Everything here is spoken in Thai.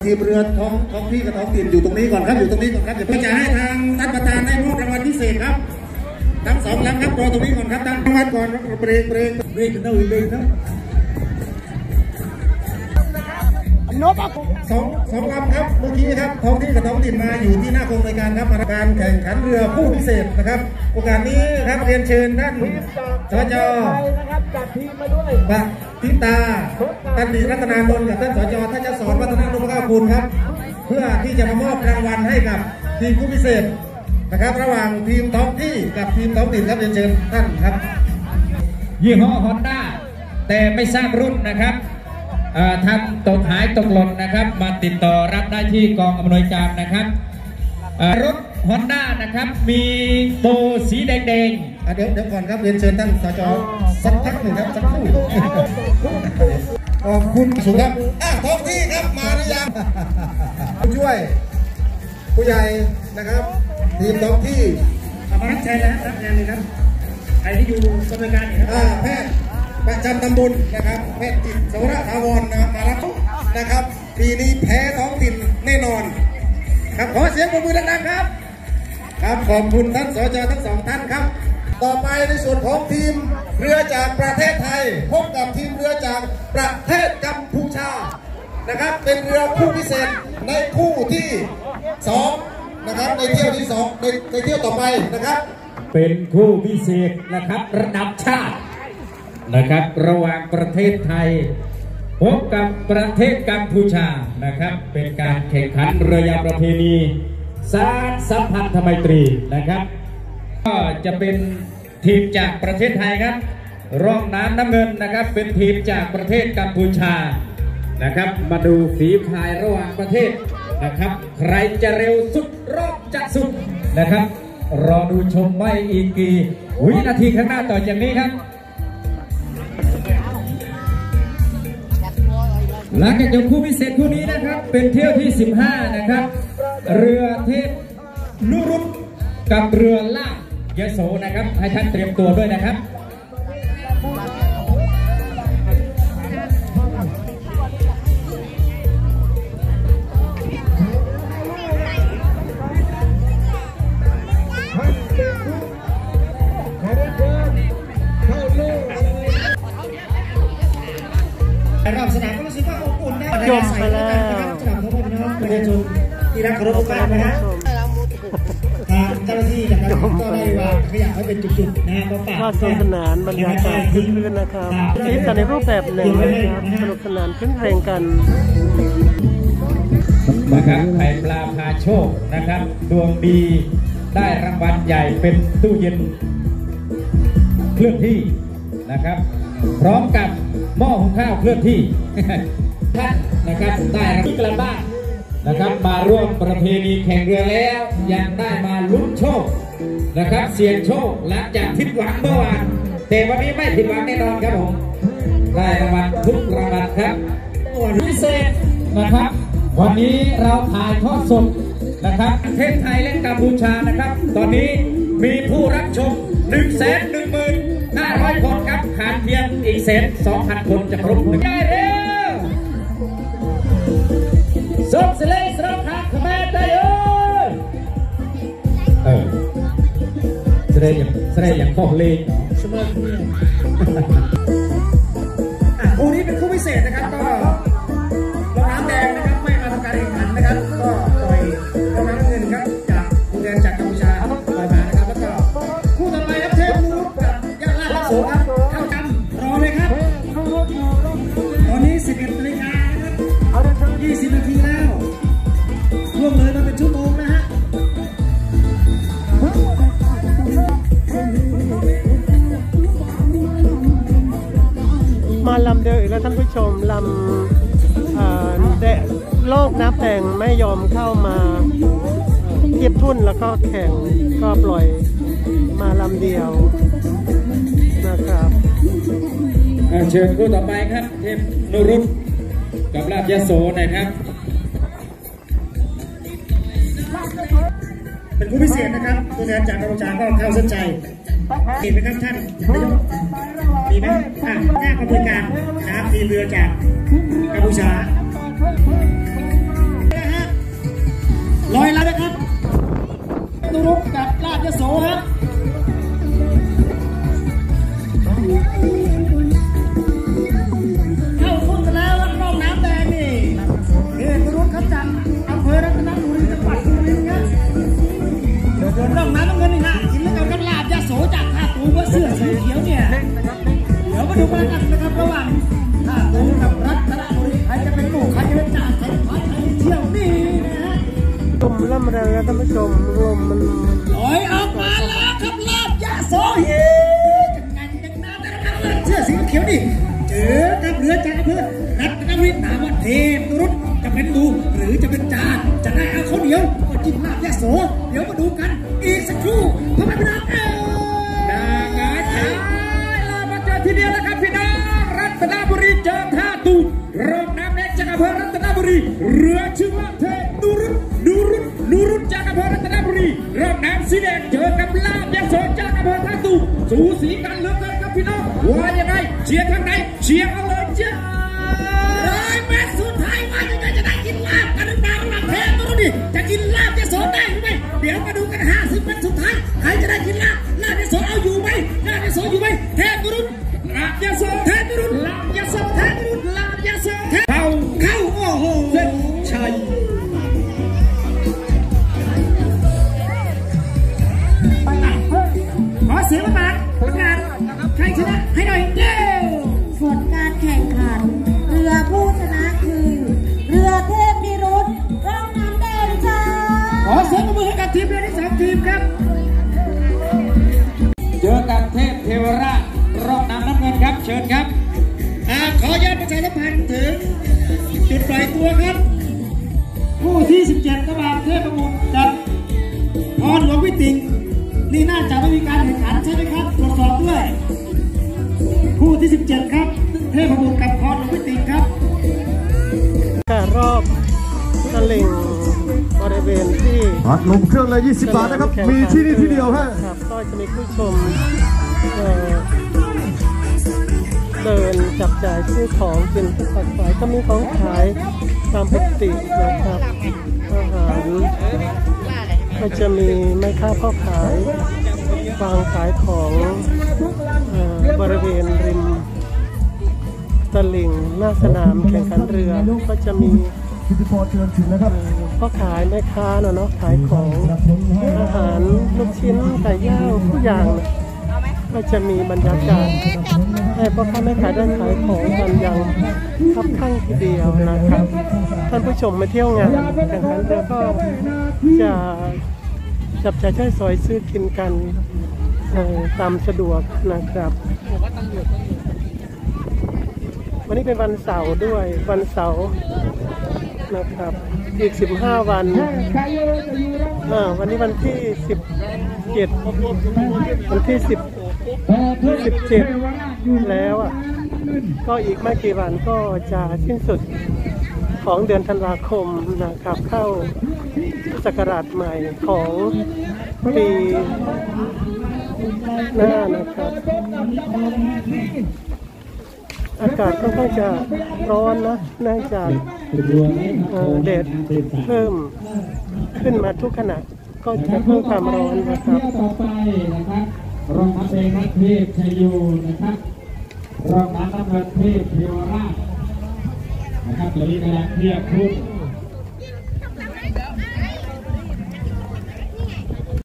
ทีมเรือท้องที่กับท้องถิ่นอยู่ตรงนี้ก่อนครับอยู่ตรงนี้ก่อนครับเดี๋ยวจะให้ทางท่านประธานได้มอบรางวัลพิเศษครับทั้งสองลำครับรอตรงนี้ก่อนครับตั้งรางวัลก่อนเบรกกันเท่าอีกเบรกครับสองลำครับเมื่อกี้ครับท้องที่กับท้องถิ่นมาอยู่ที่หน้ากองรายการครับการแข่งขันเรือผู้พิเศษนะครับโอกาสนี้ครับเรียนเชิญท่านสจจัดทีมมาด้วยปะทิตาท่านดีรัตนานนท์กับท่านสจท่านจะสอนวัฒนธรรมคุณครับเพื่อที่จะมามอบรางวัลให้กับทีมผู้พิเศษนะครับระหว่างทีมท้องที่กับทีมท้องถิ่นครับเรียนเชิญท่านครับยี่ห้อฮอนด้าแต่ไม่ทราบรุ่นนะครับทำตกหายตกหล่นนะครับมาติดต่อรับได้ที่กองอำนวยการนะครับรถฮอนด้านะครับมีโบสีแดงเดี๋ยวก่อนครับเรียนเชิญท่านสจสักพักหนึ่งครับสักครู่ขอบคุณสุครับท้องที่ครับมาหรือยังผู้ช่วยผู้ใหญ่นะครับทีมท้องที่มารับใช้แล้วรับงานเลยครับใครที่อยู่กรรมการครับแพทย์ประจำตำบลนะครับแพทย์จิตสวรถาวรมารับนะครับปีนี้แพ้ท้องถิ่นแน่นอนครับขอเสียงปรบมือดังๆครับครับขอบคุณท่านสจทั้งสองท่านครับต่อไปในส่วนของทีมเรือจากประเทศไทยพบกับทีมเรือจากประเทศกัมพูชานะครับเป็นเรือคู่พิเศษในคู่ที่2นะครับในเที่ยวที่2ในเที่ยวต่อไปนะครับเป็นคู่พิเศษนะครับระดับชาตินะครับระหว่างประเทศไทยพบกับประเทศกัมพูชานะครับเป็นการแข่งขันเรือยาวประเพณีสารสัมพันธไมตรีนะครับก็จะเป็นทีมจากประเทศไทยครับร่องน้ำเงินนะครับเป็นทีมจากประเทศกัมพูชานะครับมาดูฝีพายระหว่างประเทศนะครับใครจะเร็วสุดรอบจะสุดนะครับรอดูชมไม่อีกกี่วินาทีข้างหน้าต่อจากนี้ครับหลังจากจบคู่พิเศษคู่นี้นะครับเป็นเที่ยวที่15นะครับเรือเทพนุรุตกับเรือลากยโสนะครับให้ท่านเตรียมตัวด้วยนะครับรอบสนามก็รู้สึกว่าอบอุ่นนะยมไปแล้วสนามทุกคนนะครับประชาชนที่รักเคารพทุกท่านนะฮะเจ้าหน้าที่จากการก็ได้วางขยะให้เป็นจุดๆนะก็ฝากสนุกสนานบรรยากาศคึกคืนนะครับคลิปกันในรูปแบบหนึ่งนะครับสนุกสนานขึ้นเพลงกันนะครับไข่ปลาพาโชคนะครับดวงดีได้รางวัลใหญ่เป็นตู้เย็นเคลื่อนที่นะครับพร้อมกับหม้อหุงข้าวเคลื่อนที่ท่านนะครับได้รับกลับบ้านนะครับมาร่วมประเพณีแข่งเรือแล้วยังได้มาลุ้นโชคนะครับเสี่ยงโชคหลังจากผิดหวังเมื่อวานแต่วันนี้ไม่ผิดหวังแน่นอนครับผมได้รางวัลทุกรางวัลครับพิเศษนะครับวันนี้เราถ่ายทอดสดนะครับประเทศไทยและกัมพูชานะครับตอนนี้มีผู้รับชม115,000 คนครับขาดเพียงอีก120,000 คนจะครบ1ได้เร็วสมเสลสระขาขมาได้แสดงอย่างข้อเลงคู่นี้เป็นคู่พิเศษนะครับก็รองน้ำแดงนะครับไม่มาทำการแข่งขันนะครับก็ปล่อยรองน้ำเงินครับจากผู้แทนจากกัมพูชาปล่อยมานะครับแล้วก็คู่ต่อไปครับเทพนุรุตกับยาลาโสครับเข้ากันรอเลยครับตอนนี้11 นาฬิกานะครับ20 นาทีแล้วล่วงเลยมาเป็นชั่วโมงนะฮะมาลำเดียวอีกแล้วท่านผู้ชมลำโลกน้ำแข่งไม่ยอมเข้ามาเทียบทุ่นแล้วก็แข่งก็ปล่อยมาลำเดียวนะครับเชิญคู่ต่อไปครับเทพนุรุตกับลาบยโสนะครับเป็นคู่พิเศษนะครับตัวแทนจากกัมพูชาก็เข้าเส้นใจเห็นไหมครับท่านมีไหมแยกกระบวนการนะครับทีมเรือจากกัมพูชาร่ำแรงนะท่านผู้ชมลมมันถอยออกมาแล้วครับลาบยาโสเฮจังไงจังน้ำได้เสื้อสีเขียวนี่เจอกับเรือจากอำเภอรัตนวิทย์ถามว่าเทพรุษจะเป็นดูหรือจะเป็นจานจะได้เอาข้าวเหนียวก็จิ้มลาบยาโสเดี๋ยวมาดูกันอีกสักครู่พ่อแม่พี่น้องนางาชายเรามาเจอทีเดียวแล้วครับพี่น้องรัตนบุรีเจอท่าตูมรองน้ำเล็กจากอำเภอรัตนบุรีเรือชื่อว่าเทพนูรุจากอำเภอรัตนบุรีรองน้ำสีแดงเจอกับลาบยาโสจากอำเภอท่าตูมสูสีกันเหลือเกินครับพี่น้องว่ายังไงเชียร์ทางไหนเชียร์เอาเลยจ้า 100 เมตรสุดท้ายว่ายังไงจะได้กินลาบกันหรือเปล่าระหว่างเทพนุษย์จะกินลาบยาโสได้หรือไม่เดี๋ยวมาดูกัน50 เมตรสุดท้ายใครจะได้กินลาบยาโสเอาอยู่ไหมลาบยาโสอยู่ไหมเทพนุษย์ลาบยาโสเทพนุษย์ลาบยาโสเทพนุษย์ลาบยาโสเข้าโอ้โหเส้นชัยขอเสียงประกาศใครชนะให้หน่อยเร็วผลการแข่งขันเรือผู้ชนะคือเรือเทพนิรุตร่องน้ำแดงจ้าขอเสียงปรบมือให้กับทีมเรือทั้ง2 ทีมครับเจอกับเทพเทวราชรอบน้ำเงินครับเชิญครับขอย้อนประชาสัมพันธ์ถึงจุดปล่อยตัวครับผู้ที่17ระหว่างเทพบุตรกับพรหลวงวิติงนี่น่าจะไม่มีการแข่งขันใช่ไหมครับตรวจสอบด้วยผู้ที่17ครับเทพบุตรกับพรหลวงวิติงครับรอบตะลิ่งบริเวณที่อัดลมเครื่องเลย20 บาทนะครับมีที่นี่ที่เดียวฮะครับก็จะมีผู้ชมเดินจับจ่ายซื้อของกินผักสายก็มีของขายตามปกตินะครับอาหารก็จะมีแม่ค้าพ่อขายวางขายของบริเวณริมตลิ่งหน้าสนามแข่งขันเรือก็จะมีพ่อขายแม่ค้าเนาะขายของอาหารลูกชิ้นไก่ย่างทุกอย่างก็จะมีบรรยากาศให้พ่อค้าแม่ขายได้ขายของกันอย่างคับคั่งทีเดียวนะครับท่านผู้ชมมาเที่ยวงานแข่งขันเรือก็จะจับจ่ายใช้สอยซื้อกินกันตามสะดวกนะครับวันนี้เป็นวันเสาร์ด้วยวันเสาร์นะครับอีก15 วันวันนี้วันที่17วันที่17แล้วก็อีกไม่กี่วันก็จะสิ้นสุดของเดือนธันวาคมนะครับเข้าศักราชใหม่ของปีหน้านะครับอากาศค่อนข้างจะร้อนนะเนื่องจากแดดเพิ่มขึ้นมาทุกขณะก็จะเพิ่มความร้อนนะครับต่อไปนะครับรองน้ำแดงเทพชัยโยนะครับรองน้ำเงินเทพเทวราชนะครับตอนนี้กำลังเทียบทุน